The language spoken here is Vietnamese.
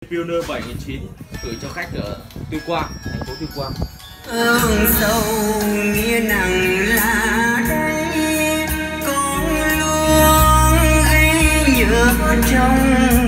Pioneer 7009 gửi cho khách ở Tuyên Quang, thành phố Tuyên Quang. Ơn sâu nghĩa nặng là đây, con luôn ấy nhớ trong